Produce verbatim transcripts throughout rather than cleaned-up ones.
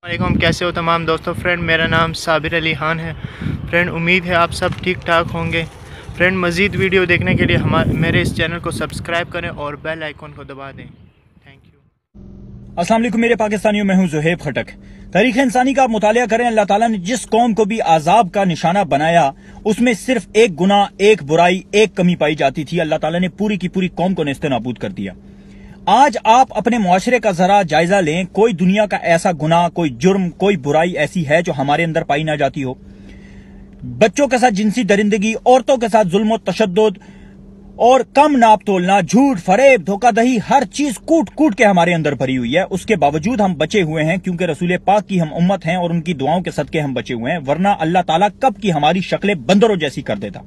वालेकुम, कैसे हो तमाम दोस्तों। फ्रेंड, मेरा नाम साबिर अली खान है। फ्रेंड, उम्मीद है आप सब ठीक ठाक होंगे। फ्रेंड, मज़ीद वीडियो देखने के लिए हमारे मेरे इस चैनल को सब्सक्राइब करें और बेल आइकन को दबा दें। Thank you. अस्सलाम वालेकुम मेरे पाकिस्तानियों, मैं हूं ज़ुहैब खटक। तारीख़ इंसानी का आप मुतालिया करें, अल्लाह ताला ने जिस कौम को भी आज़ाब का निशाना बनाया उसमें सिर्फ एक गुनाह, एक बुराई, एक कमी पाई जाती थी। अल्लाह ताला ने पूरी की पूरी कौम को नेस्तनाबूद कर दिया। आज आप अपने मुआशरे का जरा जायजा लें, कोई दुनिया का ऐसा गुनाह, कोई जुर्म, कोई बुराई ऐसी है जो हमारे अंदर पाई ना जाती हो। बच्चों के साथ जिनसी दरिंदगी, औरतों के साथ जुल्म तशद्दुद और कम नाप तोलना, झूठ, फरेब, धोखाधड़ी, हर चीज कूट कूट के हमारे अंदर भरी हुई है। उसके बावजूद हम बचे हुए हैं क्योंकि रसूल पाक की हम उम्मत हैं और उनकी दुआओं के सदके हम बचे हुए हैं, वरना अल्लाह ताला कब की हमारी शक्लें बंदरों जैसी कर देता।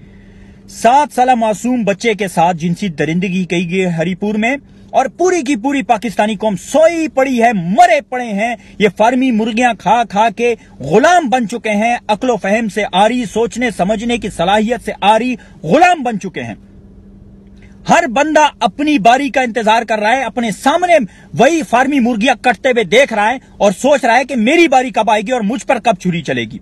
सात साल मासूम बच्चे के साथ जिनसी दरिंदगी की गई हरीपुर में और पूरी की पूरी पाकिस्तानी कौम सोई पड़ी है, मरे पड़े हैं। ये फार्मी मुर्गियां खा खा के गुलाम बन चुके हैं, अक्लो फहम से आरी, सोचने समझने की सलाहियत से आरी गुलाम बन चुके हैं। हर बंदा अपनी बारी का इंतजार कर रहा है, अपने सामने वही फार्मी मुर्गियां कटते हुए देख रहा है और सोच रहा है कि मेरी बारी कब आएगी और मुझ पर कब छुरी चलेगी।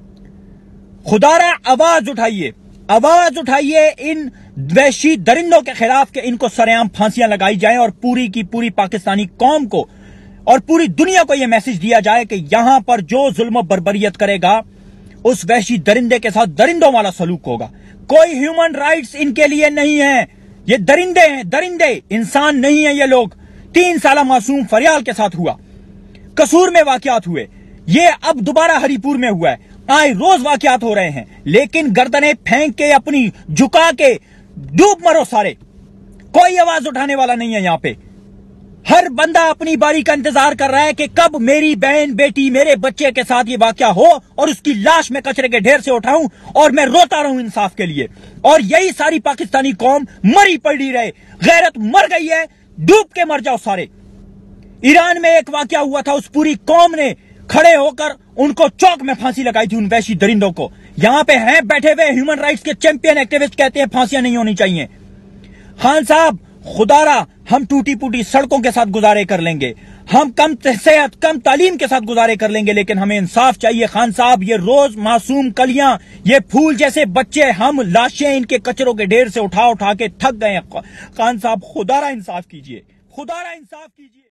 खुदारा आवाज उठाइए, आवाज उठाइए इन वैशी दरिंदों के खिलाफ कि इनको सरेआम फांसियां लगाई जाएं और पूरी की पूरी पाकिस्तानी कौम को और पूरी दुनिया को यह मैसेज दिया जाए कि यहां पर जो जुल्म बर्बरियत करेगा उस वैशी दरिंदे के साथ दरिंदों वाला सलूक होगा। कोई ह्यूमन राइट्स इनके लिए नहीं है, ये दरिंदे हैं, दरिंदे, इंसान नहीं है ये लोग। तीन साल मासूम फरियाल के साथ हुआ, कसूर में वाकयात हुए, ये अब दोबारा हरीपुर में हुआ है। आए रोज वाकयात हो रहे हैं, लेकिन गर्दनें फेंक के अपनी झुका के डूब मरो सारे। कोई आवाज उठाने वाला नहीं है। यहां पे हर बंदा अपनी बारी का इंतजार कर रहा है कि कब मेरी बहन, बेटी, मेरे बच्चे के साथ ये वाकया हो और उसकी लाश में कचरे के ढेर से उठाऊं और मैं रोता रहूं इंसाफ के लिए। और यही सारी पाकिस्तानी कौम मरी पड़ी रहे। गैरत मर गई है, डूब के मर जाओ सारे। ईरान में एक वाकया हुआ था, उस पूरी कौम ने खड़े होकर उनको चौक में फांसी लगाई थी, उन वैशी दरिंदों को। यहां पे हैं बैठे हुए ह्यूमन राइट्स के चैंपियन एक्टिविस्ट, कहते हैं फांसियां नहीं होनी चाहिए। खान साहब, खुदारा, हम टूटी फूटी सड़कों के साथ गुजारे कर लेंगे, हम कम सेहत, कम तालीम के साथ गुजारे कर लेंगे, लेकिन हमें इंसाफ चाहिए। खान साहब, ये रोज मासूम कलियां, ये फूल जैसे बच्चे, हम लाशें इनके कचरों के ढेर से उठा उठा के थक गए हैं। खान साहब, खुदारा इंसाफ कीजिए, खुदारा इंसाफ कीजिए।